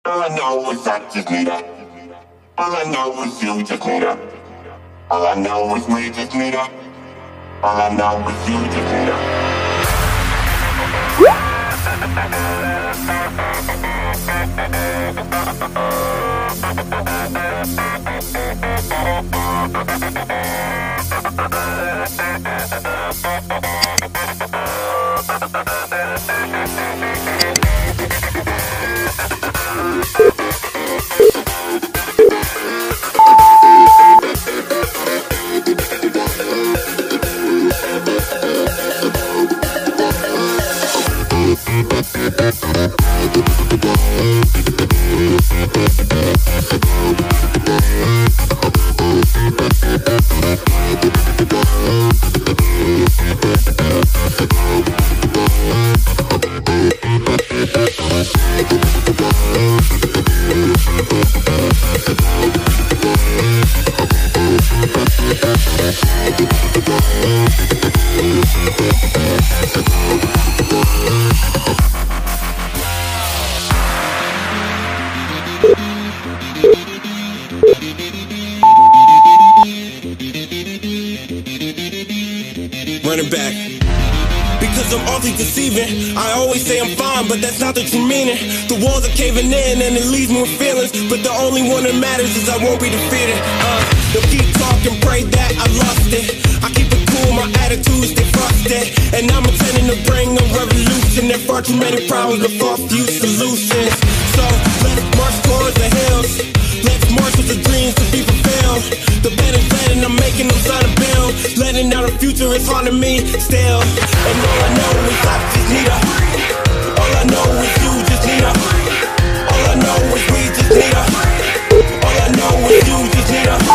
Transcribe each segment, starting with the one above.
All I know is I just need her. All I know is you just need her. All I know is we just need her. All I know is you just need her. Running back. Because I'm awfully deceiving. I always say I'm fine, but that's not the true meaning. The walls are caving in and it leaves me with feelings, but the only one that matters is I won't be defeated. They'll keep talking, pray that I lost it. I keep it cool, my attitude stay frosted, and I'm intending to bring a revolution. There far too many problems, but far few solutions. So let's march towards the hills. Let's march with the dreams to be fulfilled. The bed is letting, I'm making them sign a bill. Letting out the future is haunting me still. And all I know is I just need her. All I know is you just need her. All I know is we just need her. All I know is you just need her.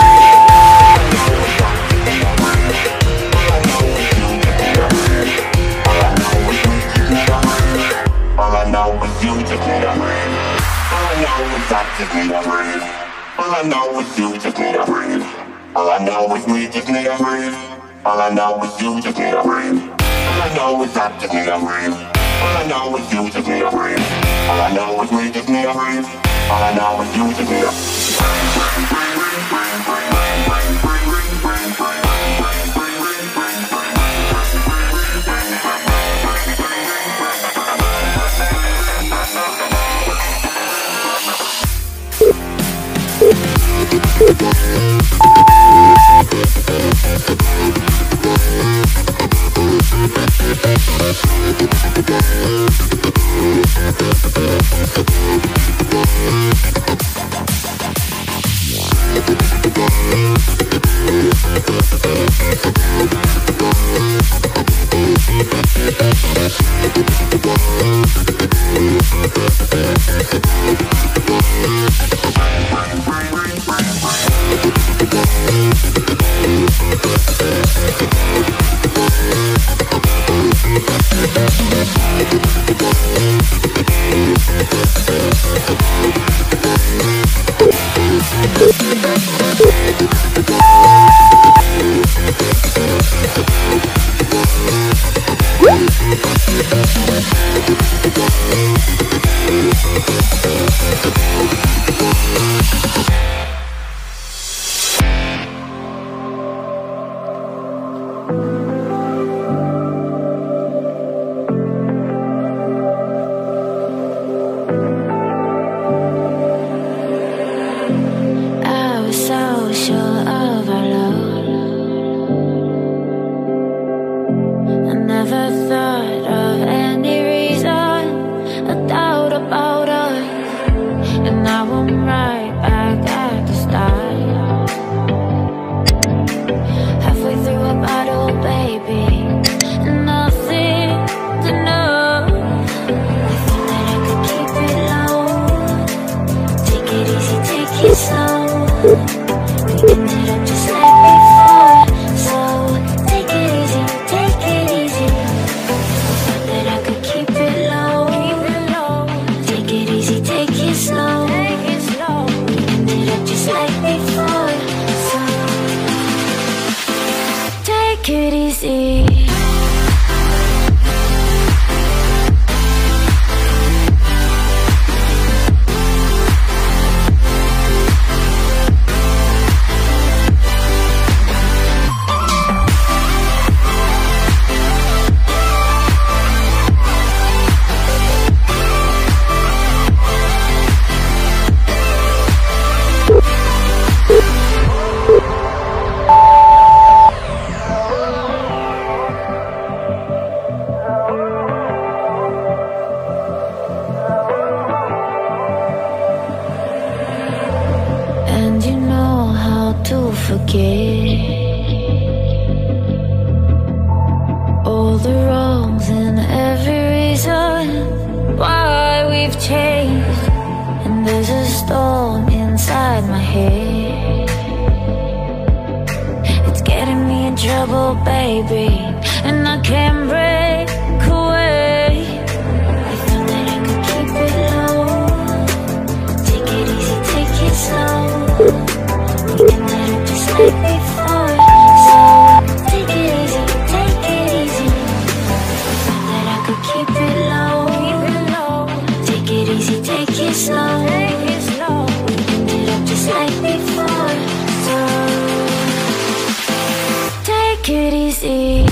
All I know is you just need her. All I know is I just need her. All I know is you just need her. All I know is we just need her. All I know is you just need her. All I know is I just need her. All I know is you just need her. All I know is we just need her. All I know is you just need her. forget all the wrongs and every reason why we've changed. And there's a storm inside my head, it's getting me in trouble, baby, and I can't break away. I thought that I could keep it low, take it easy, take it slow. We can let it just like before, so take it easy, take it easy. I thought that I could keep it low, take it easy, take it slow. We can let it just like before, so take it easy.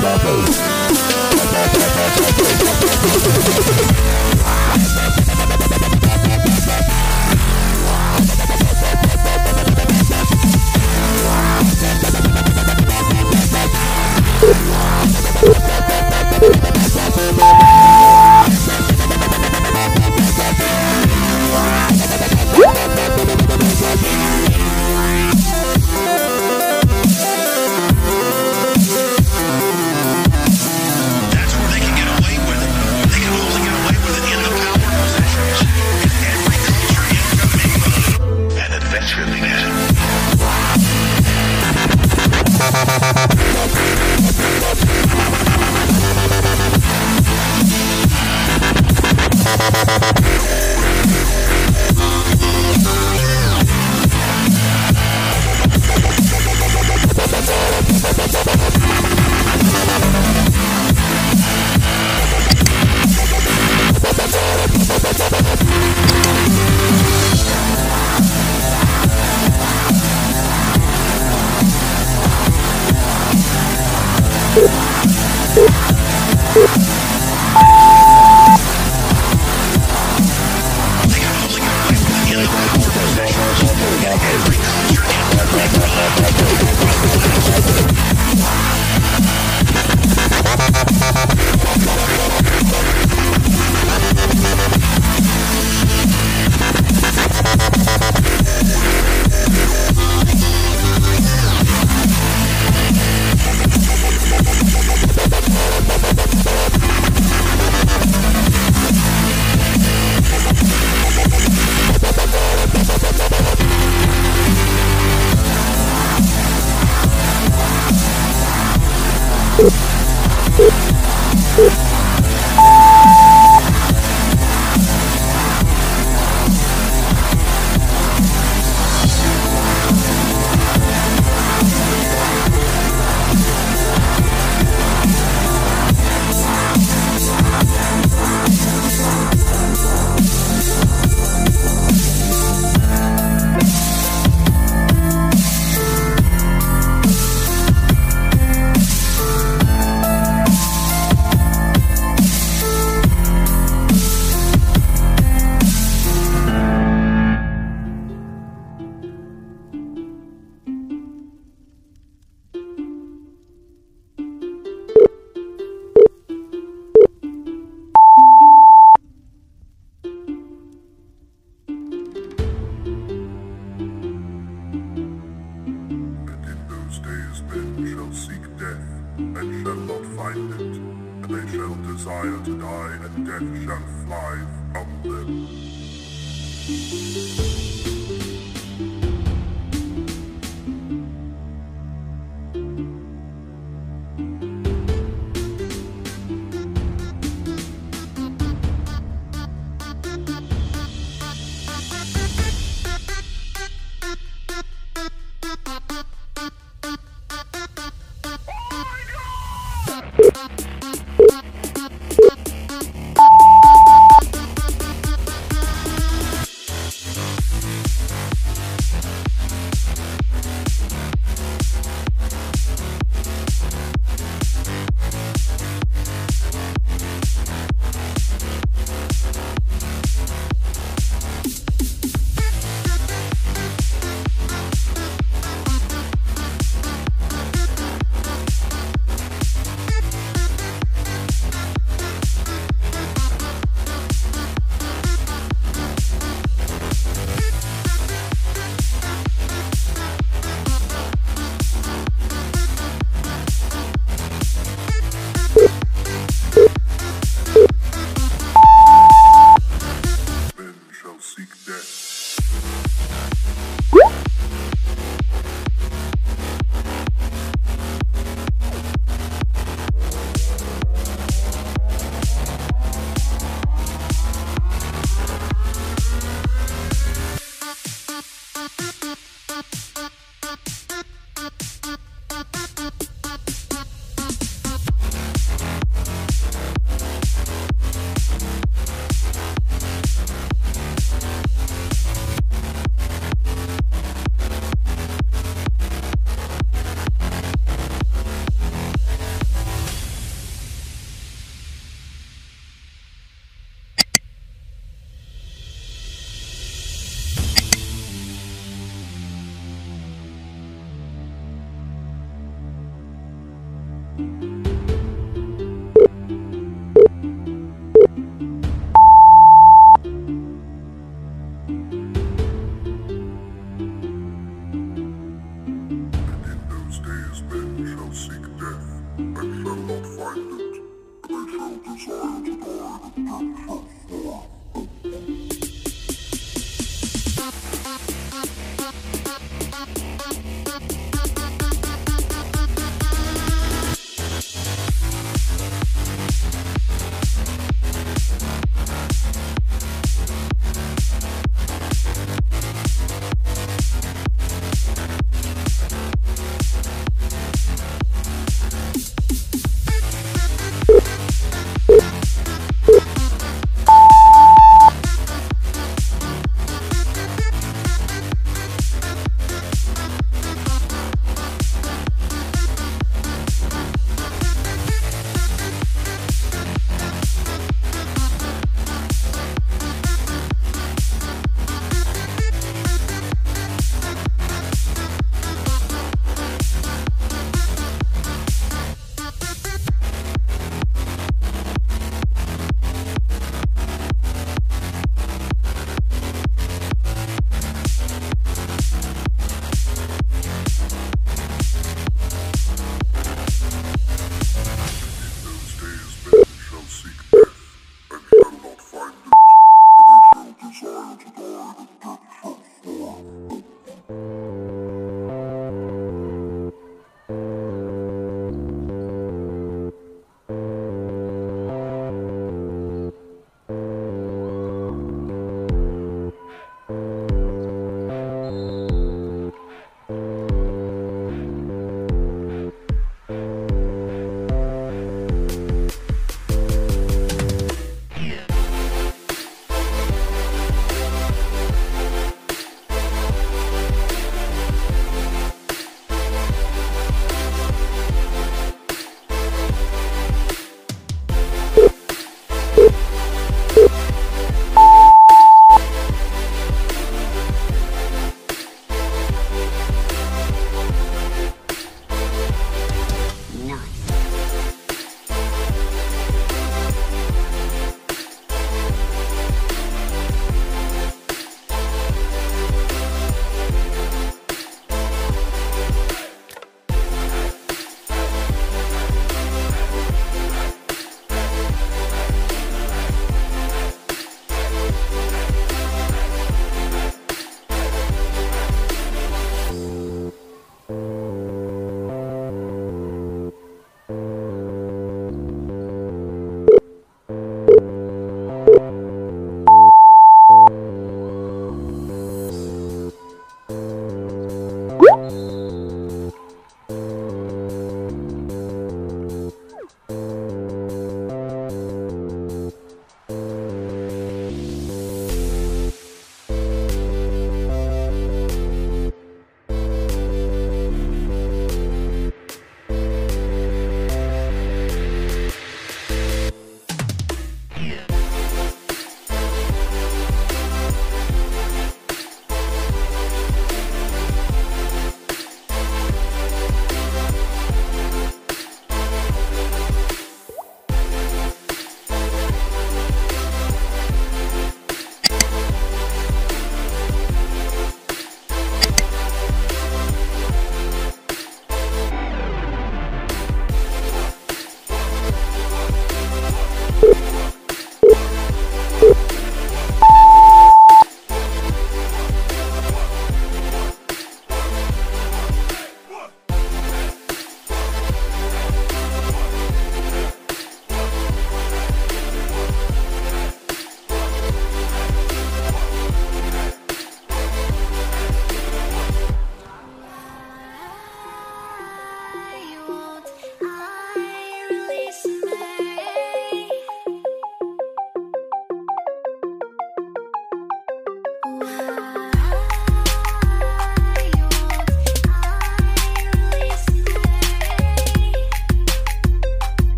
desire to die, and death shall fly from them.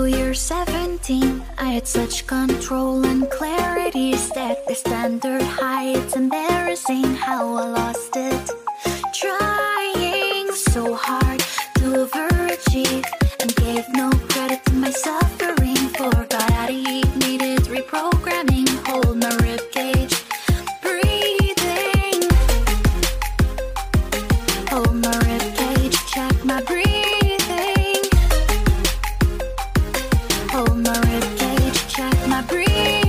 you're 17. I had such control and clarity, set the standard high. It's embarrassing how I lost it. Trying so hard to overachieve and gave no credit to my suffering. Forgot how to eat, needed reprogramming. Hold my ribcage, breathing. Hold my ribcage, check my breathing. Hold my ribcage, check my breathing.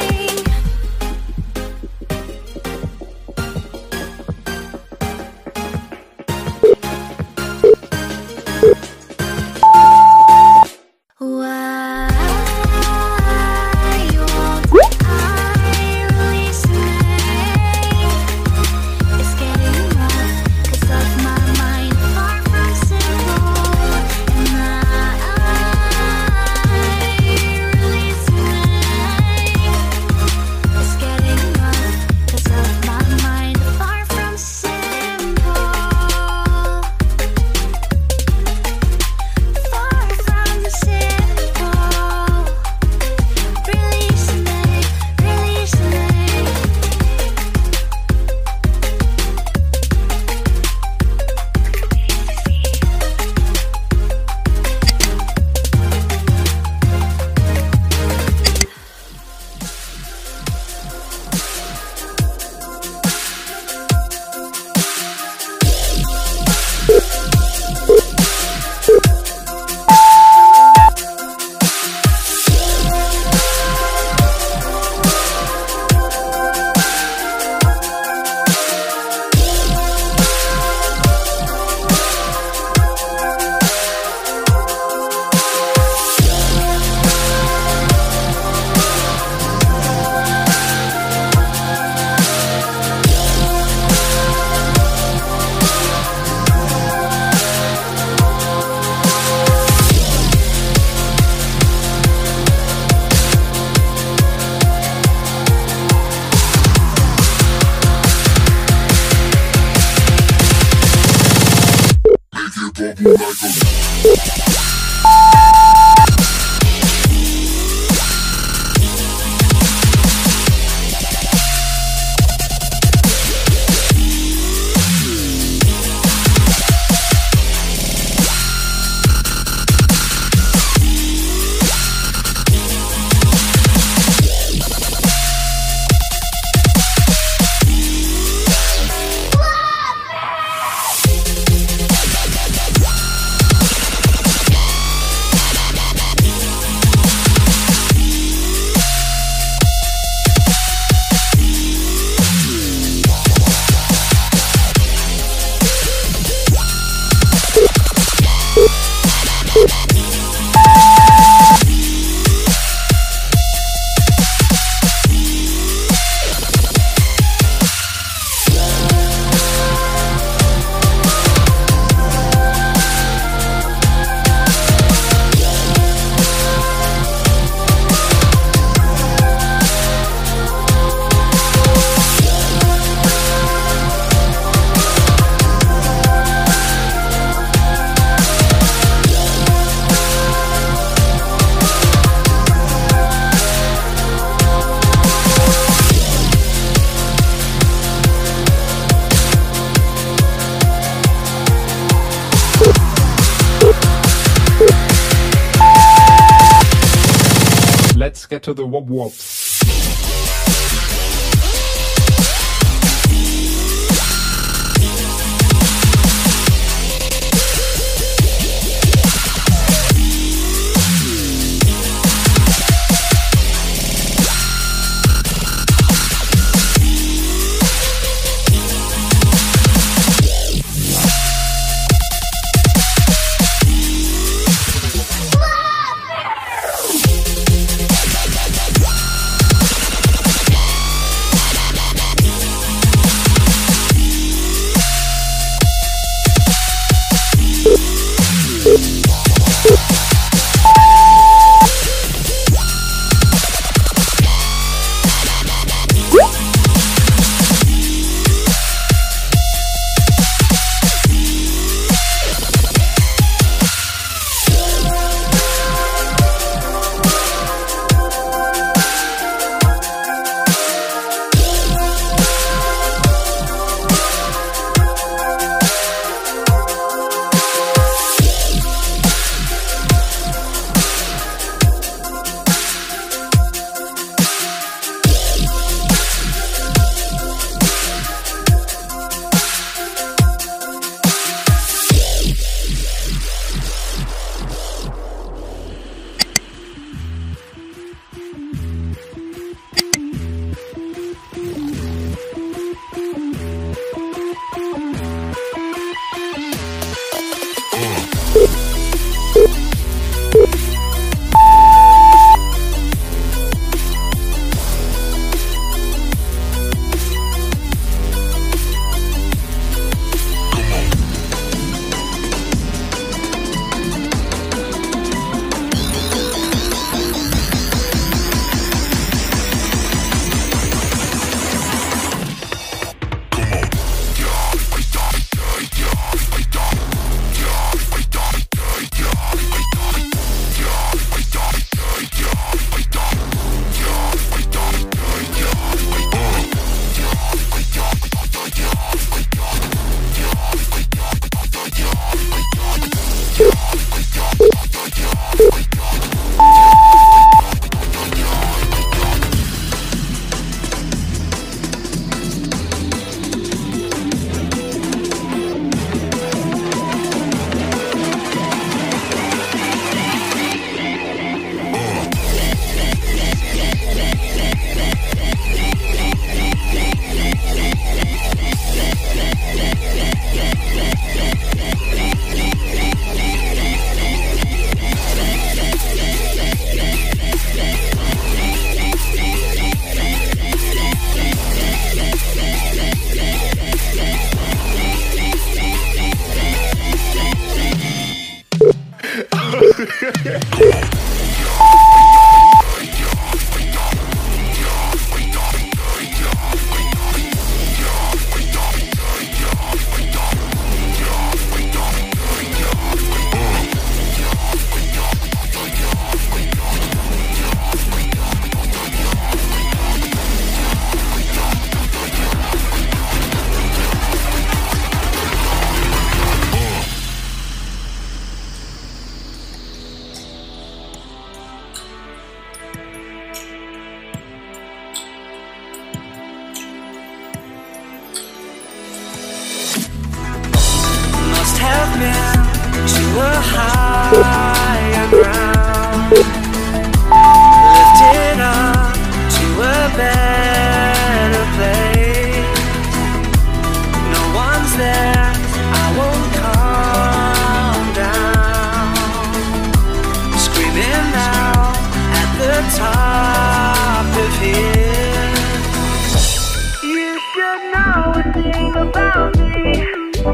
Let's get to the wop-wops.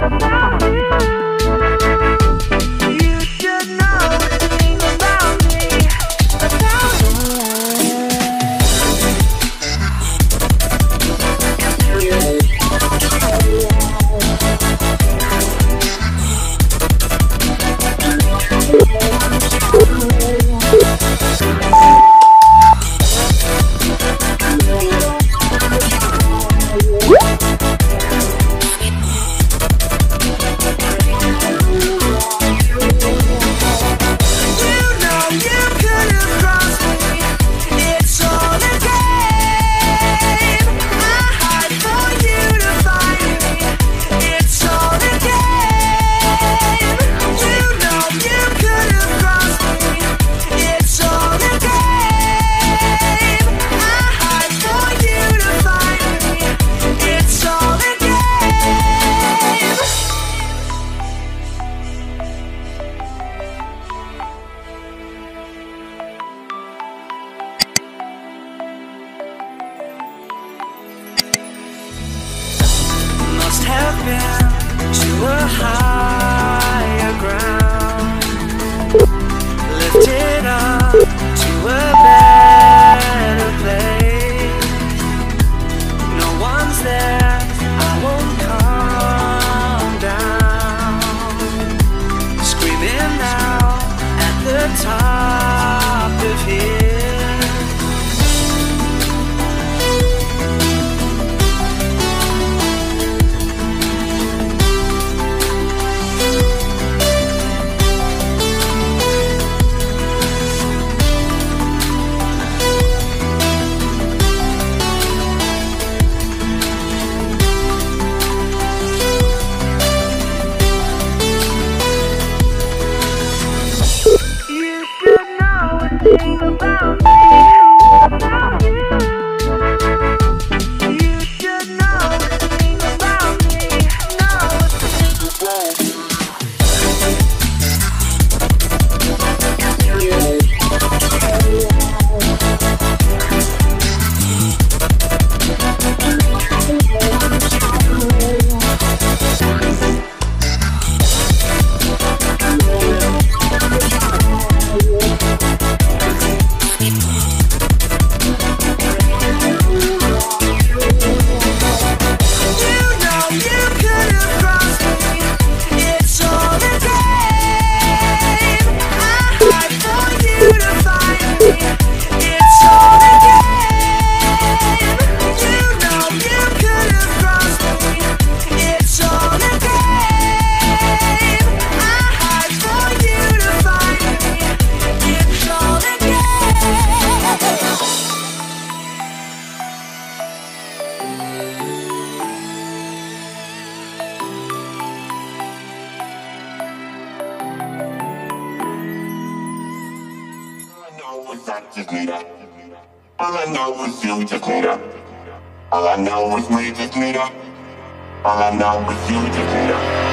just need her. All I know is you just need her. All I know is we just need her. All I know is you just need her.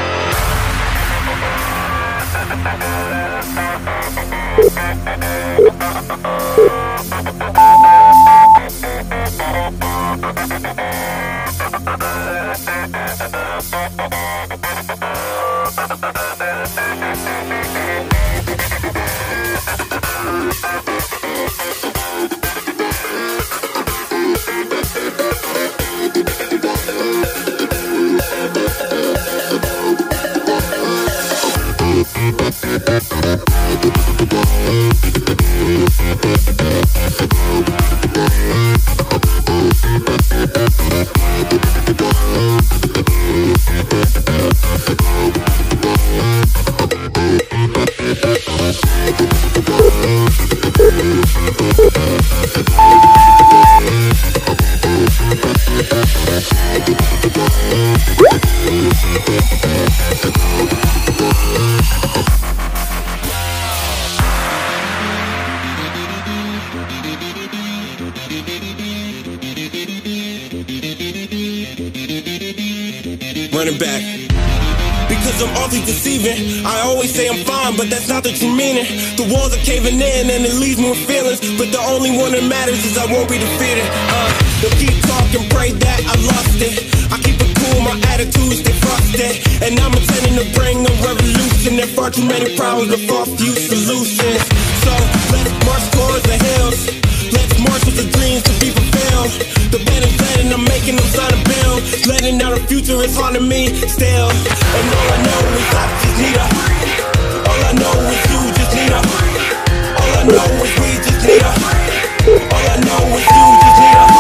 Running back. because I'm awfully deceiving. I always say I'm fine, but that's not the true meaning. The walls are caving in and it leaves me with feelings, but the only one that matters is I won't be defeated. They'll keep talking, pray that I lost it. I keep it cool, my attitude stay frosted, and I'm intending to bring a revolution. There far too many problems with far few solutions. So let's march towards the hills. Let's march with the dreams to be fulfilled. The band is letting, I'm making them sign a bill. Letting out the future is haunting me still. And all I know is I just need a. All I know is you just need a. All I know is we just need a. All I know is you just need a.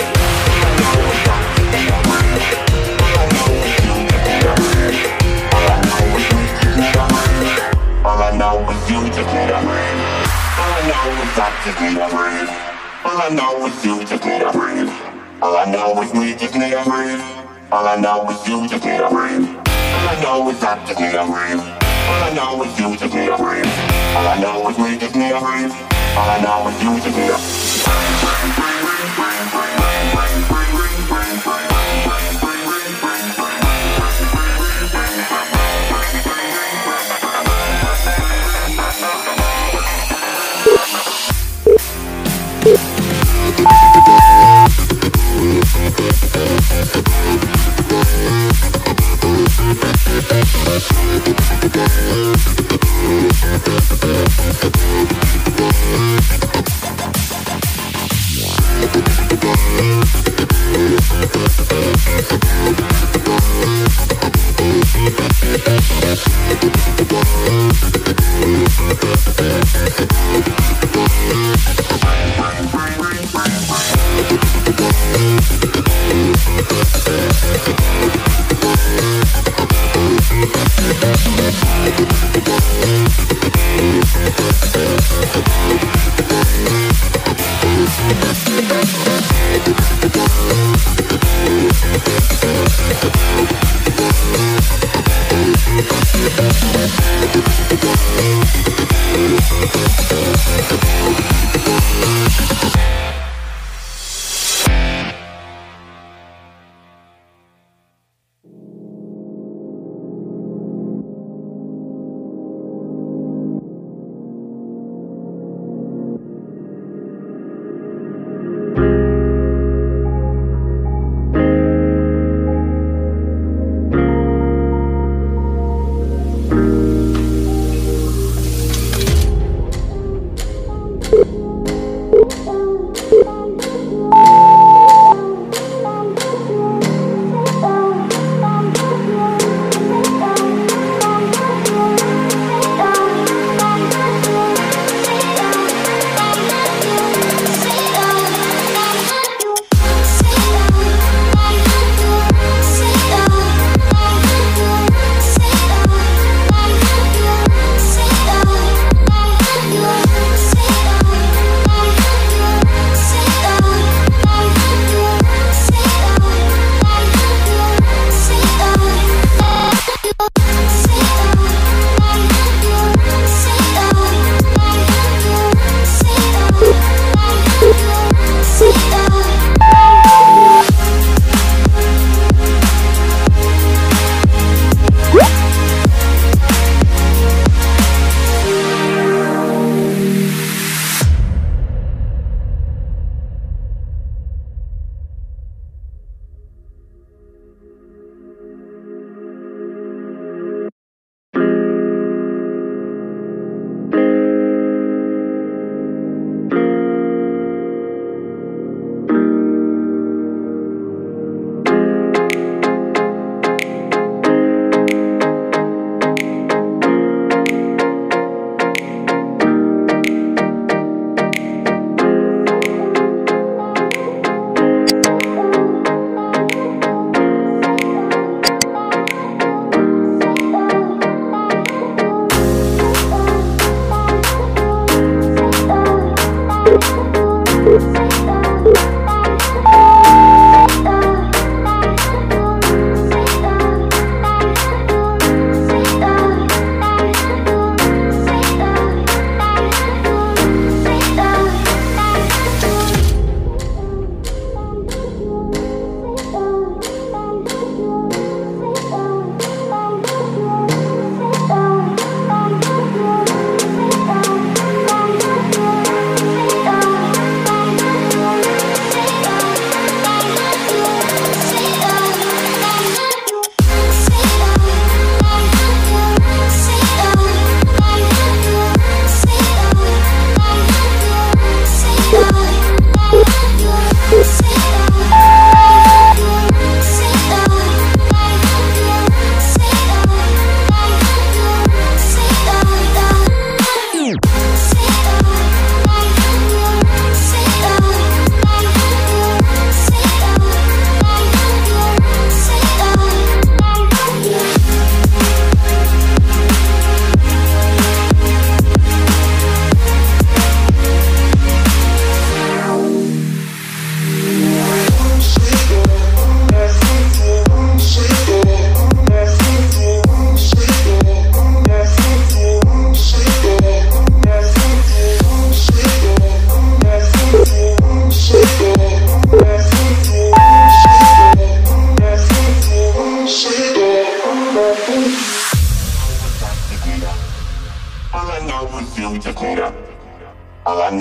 All I know is you just need a. All I know is I just need a breathe. All I know is you just need a breathe. All I know is we just need a breathe. All I know is you just need a breathe. All I know is I just need a breathe. All I know is you just need a breathe. All I know is we just need a breathe. All I know is you just need a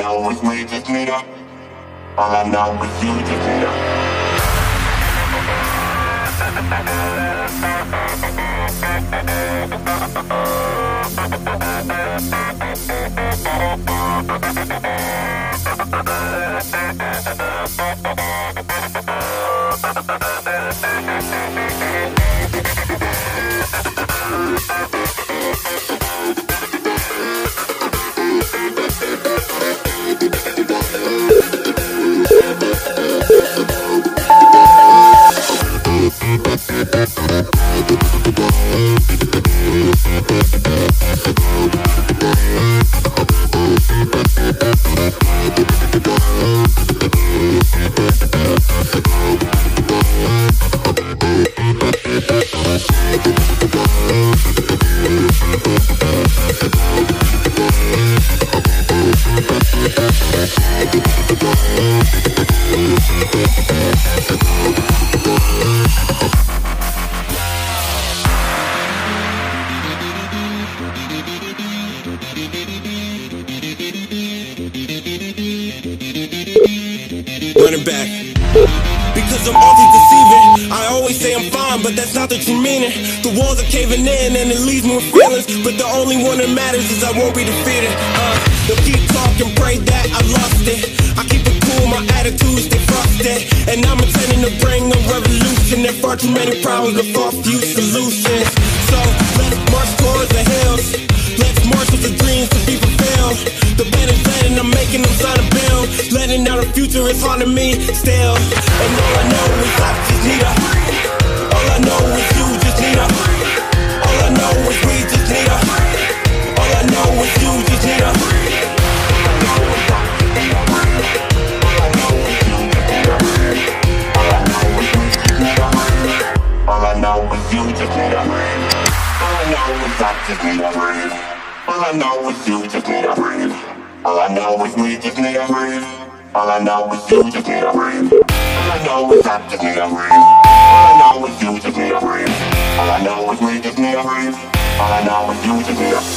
know is we just need a. All I know is you just need a. Running back. Because I'm awfully deceiving. I always say I'm fine, but that's not the true meaning. The walls are caving in and it leaves me with feelings, but the only one that matters is I won't be defeated. They'll keep talking, pray that I lost it. I keep it cool, my attitude stay frosted, and I'm intending to bring a revolution. There far too many problems with far few solutions. So let's march towards the hills. Let's march with the dreams to be fulfilled. The band is letting, I'm making them sign a bill. Letting out the future is haunting me still. And all I know is I just need a. All I know is you just need a. All I know is we just need a. All I know is you just need a. All I know is you just need a. All I know is I just need a breathe. All I know is you just need a breathe. All I know is we just need a breathe. All I know is you just need a breathe. All I know is I just need a breathe. All I know is you just need a breathe. All I know is we just need a breathe. All I know is you just need a.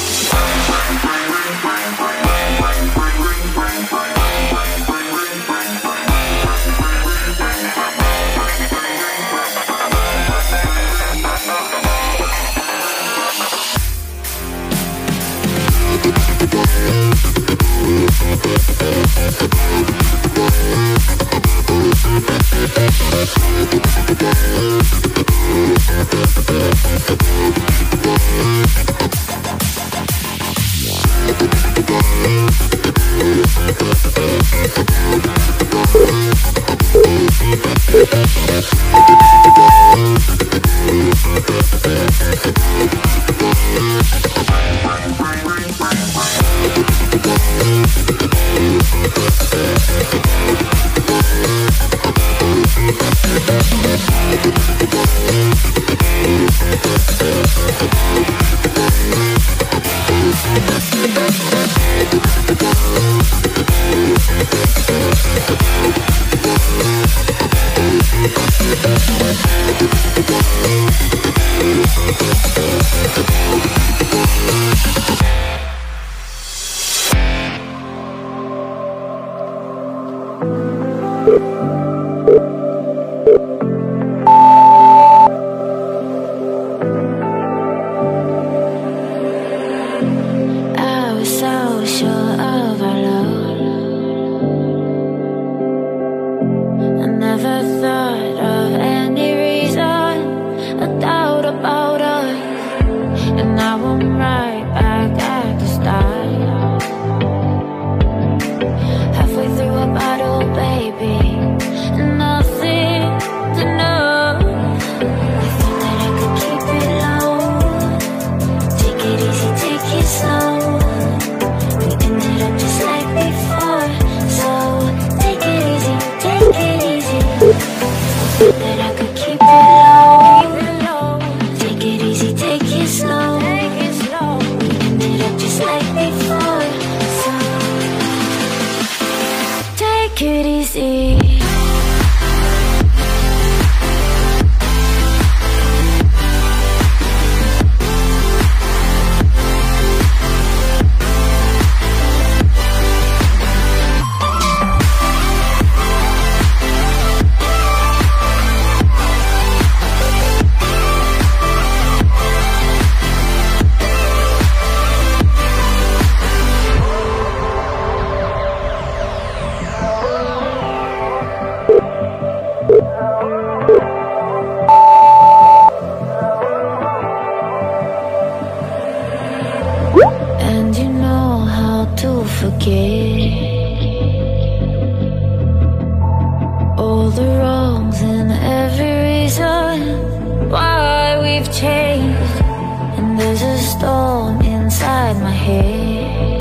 have changed, and there's a storm inside my head.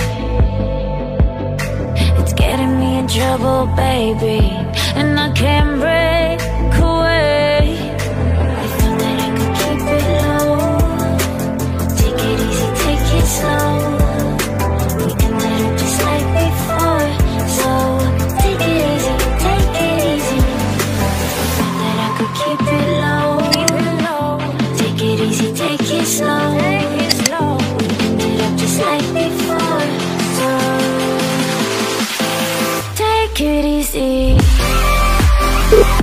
It's getting me in trouble, baby, and I can't break away. I thought that I could keep it low, take it easy, take it slow. We ended up just like before, so take it easy, take it easy. I thought that I could keep it low, take it easy, take it slow. We ended up just like before, so take it easy.